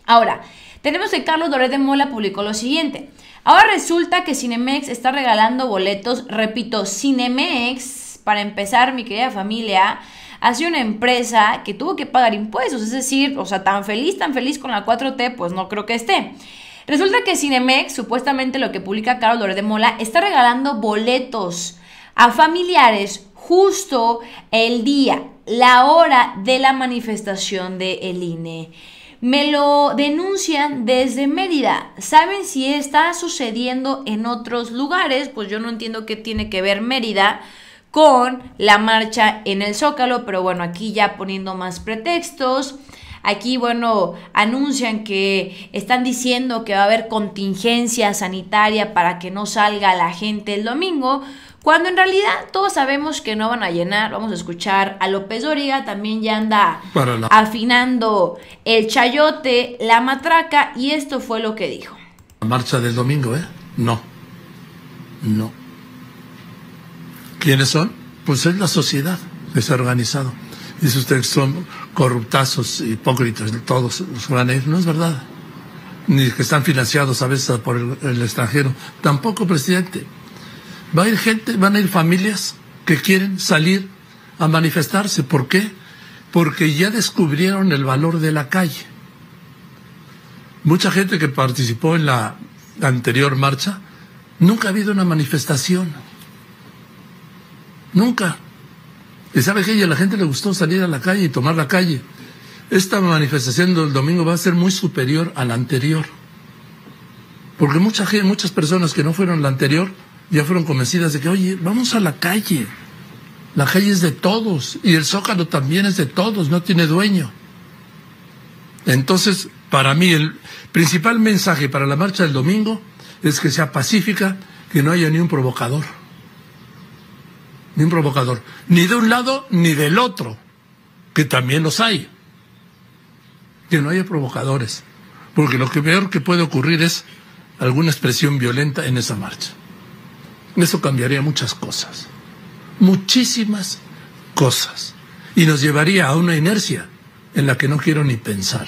Ahora, tenemos que Carlos Loret de Mola publicó lo siguiente. Ahora resulta que Cinemex está regalando boletos. Repito, Cinemex, para empezar, mi querida familia, ha sido una empresa que tuvo que pagar impuestos. Es decir, o sea, tan feliz con la 4T, pues no creo que esté. Resulta que Cinemex, supuestamente lo que publica Carlos Loret de Mola, está regalando boletos a familiares justo el día, la hora de la manifestación del INE. Me lo denuncian desde Mérida. ¿Saben si está sucediendo en otros lugares? Pues yo no entiendo qué tiene que ver Mérida con la marcha en el Zócalo, pero bueno, aquí ya poniendo más pretextos. Aquí, bueno, anuncian que están diciendo que va a haber contingencia sanitaria para que no salga la gente el domingo, cuando en realidad todos sabemos que no van a llenar. Vamos a escuchar a López Dóriga, también ya anda afinando el chayote, la matraca, y esto fue lo que dijo. La marcha del domingo, No. ¿Quiénes son? Pues es la sociedad que se ha organizado. Dice usted que son corruptazos, hipócritas, todos los grandes. No es verdad. Ni que están financiados a veces por el extranjero. Tampoco, presidente. Va a ir gente, van a ir familias que quieren salir a manifestarse. ¿Por qué? Porque ya descubrieron el valor de la calle. Mucha gente que participó en la anterior marcha, nunca ha habido una manifestación. Nunca. ¿Y sabe qué? Y a la gente le gustó salir a la calle y tomar la calle. Esta manifestación del domingo va a ser muy superior a la anterior. Porque muchas personas que no fueron la anterior ya fueron convencidas de que, oye, vamos a la calle. La calle es de todos y el Zócalo también es de todos, no tiene dueño. Entonces, para mí, el principal mensaje para la marcha del domingo es que sea pacífica, que no haya ni un provocador. Ni un provocador. Ni de un lado ni del otro, que también los hay. Que no haya provocadores. Porque lo que peor que puede ocurrir es alguna expresión violenta en esa marcha. Eso cambiaría muchas cosas. Muchísimas cosas. Y nos llevaría a una inercia en la que no quiero ni pensar.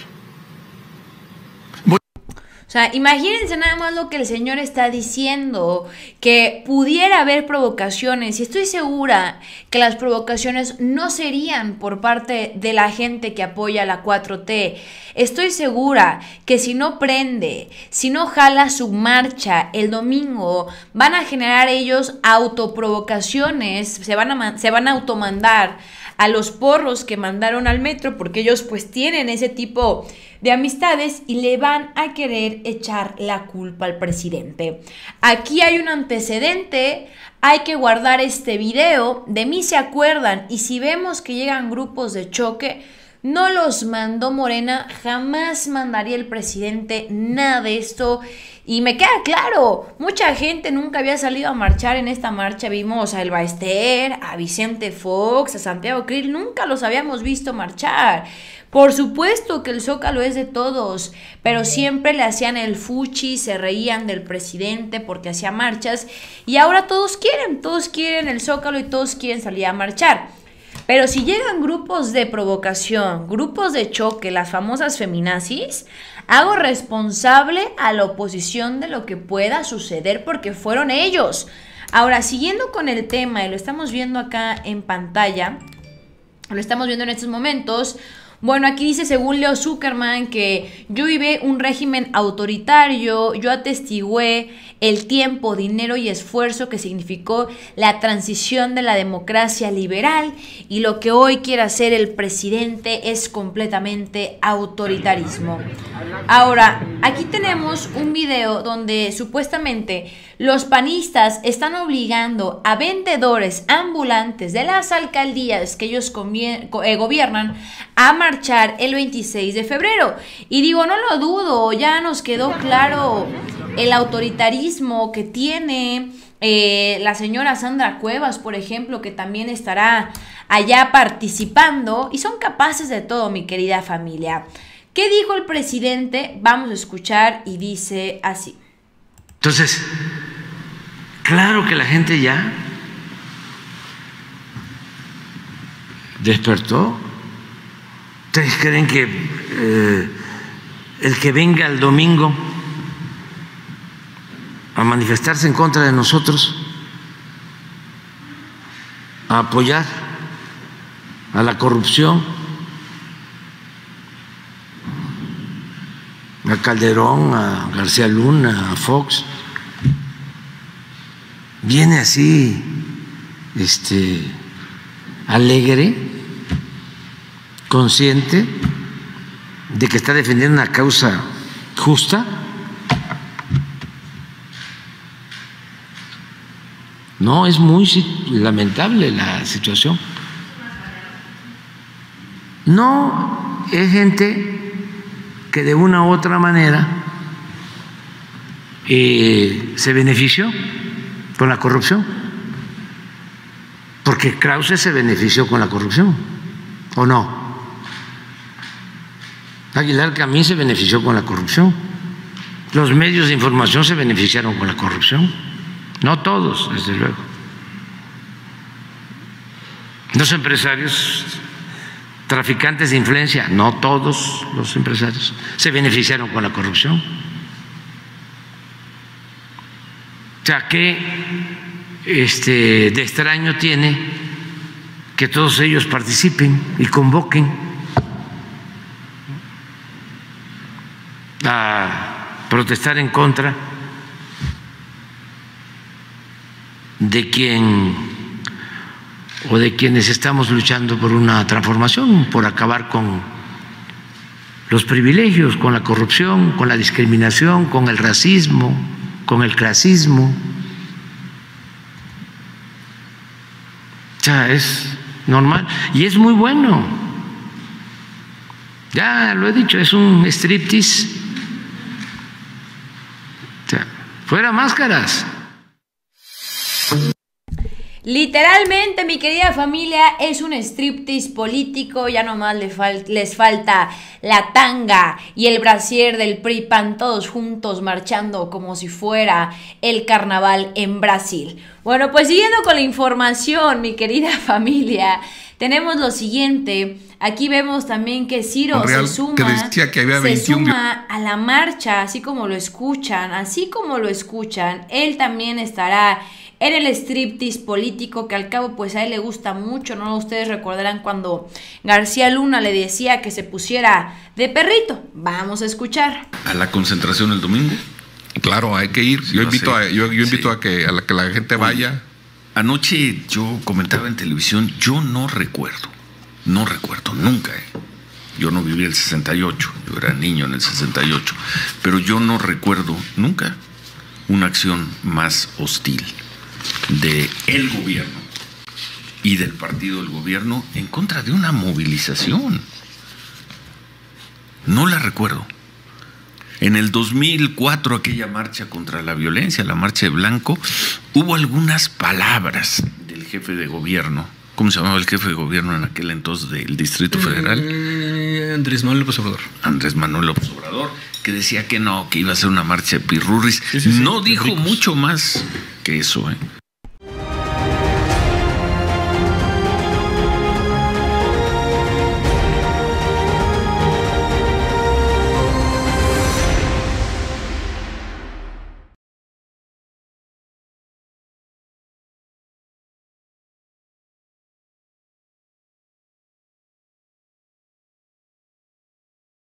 O sea, imagínense nada más lo que el señor está diciendo, que pudiera haber provocaciones, y estoy segura que las provocaciones no serían por parte de la gente que apoya la 4T. Estoy segura que si no prende, si no jala su marcha el domingo, van a generar ellos autoprovocaciones, se van a automandar a los porros que mandaron al metro, porque ellos pues tienen ese tipo de amistades y le van a querer echar la culpa al presidente. Aquí hay un antecedente, hay que guardar este video, de mí se acuerdan, y si vemos que llegan grupos de choque, no los mandó Morena, jamás mandaría el presidente nada de esto. Y me queda claro, mucha gente nunca había salido a marchar en esta marcha. Vimos a Elba Ester, a Vicente Fox, a Santiago Krill, nunca los habíamos visto marchar. Por supuesto que el Zócalo es de todos, pero siempre le hacían el fuchi, se reían del presidente porque hacía marchas, y ahora todos quieren el Zócalo y todos quieren salir a marchar. Pero si llegan grupos de provocación, grupos de choque, las famosas feminazis, hago responsable a la oposición de lo que pueda suceder porque fueron ellos. Ahora, siguiendo con el tema, y lo estamos viendo acá en pantalla, lo estamos viendo en estos momentos. Bueno, aquí dice, según Leo Zuckerman, que yo viví un régimen autoritario, yo atestigué el tiempo, dinero y esfuerzo que significó la transición de la democracia liberal, y lo que hoy quiere hacer el presidente es completamente autoritarismo. Ahora, aquí tenemos un video donde supuestamente los panistas están obligando a vendedores ambulantes de las alcaldías que ellos gobiernan a marchar el 26 de febrero. Y digo, no lo dudo, ya nos quedó claro el autoritarismo que tiene la señora Sandra Cuevas, por ejemplo, que también estará allá participando, y son capaces de todo, mi querida familia. ¿Qué dijo el presidente? Vamos a escuchar, y dice así. Entonces, claro que la gente ya despertó. ¿Ustedes creen que el que venga el domingo a manifestarse en contra de nosotros, a apoyar a la corrupción, a Calderón, a García Luna, a Fox, viene así, alegre, consciente de que está defendiendo una causa justa. No, es muy lamentable la situación. No, es gente que de una u otra manera se benefició con la corrupción, porque Krause se benefició con la corrupción, ¿o no? Aguilar Camín se benefició con la corrupción, los medios de información se beneficiaron con la corrupción, no todos, desde luego. Los empresarios traficantes de influencia, no todos los empresarios se beneficiaron con la corrupción. O sea, ¿qué de extraño tiene que todos ellos participen y convoquen a protestar en contra de quien o de quienes estamos luchando por una transformación, por acabar con los privilegios, con la corrupción, con la discriminación, con el racismo, con el clasismo? O sea, es normal y es muy bueno. Ya lo he dicho, es un striptease. O sea, fuera máscaras. Literalmente, mi querida familia, es un striptease político. Ya nomás les falta la tanga y el brasier del PRI-PAN, todos juntos marchando como si fuera el carnaval en Brasil. Bueno, pues siguiendo con la información, mi querida familia, tenemos lo siguiente. Aquí vemos también que Ciro se suma a la marcha, así como lo escuchan, él también estará en el striptease político, que al cabo pues a él le gusta mucho, ¿no? Ustedes recordarán cuando García Luna le decía que se pusiera de perrito. Vamos a escuchar. ¿A la concentración el domingo? Claro, hay que ir. Yo invito a que la gente vaya. Anoche yo comentaba en televisión, yo no recuerdo nunca. Yo no viví el 68, yo era niño en el 68, pero yo no recuerdo nunca una acción más hostil de el gobierno y del partido del gobierno en contra de una movilización. No la recuerdo. En el 2004, aquella marcha contra la violencia, la marcha de blanco, hubo algunas palabras del jefe de gobierno. ¿Cómo se llamaba el jefe de gobierno en aquel entonces del Distrito Federal? Andrés Manuel López Obrador. Andrés Manuel López Obrador, que decía que no, que iba a ser una marcha de pirurris. Sí. No dijo mucho más que eso,